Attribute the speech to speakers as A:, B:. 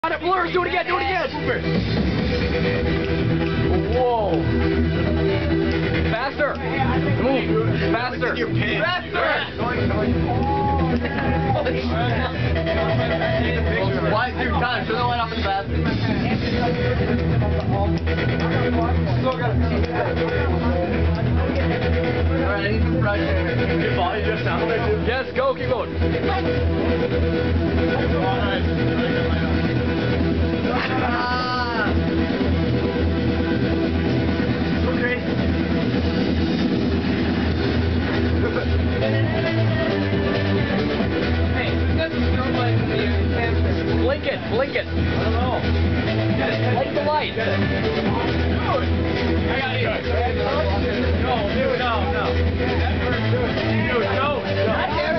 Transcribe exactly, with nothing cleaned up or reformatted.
A: On it, blurs, do it again, do it again! Whoa! Faster! Move! Faster! Faster! Why is your time? Turn the light off as fast. Alright, I need some fresh air. Your body just sounds like this? Yes, go, keep going. Blink it, blink it. I don't know. Blink the light. I got it. No, dude, no, no. Dude, no, no.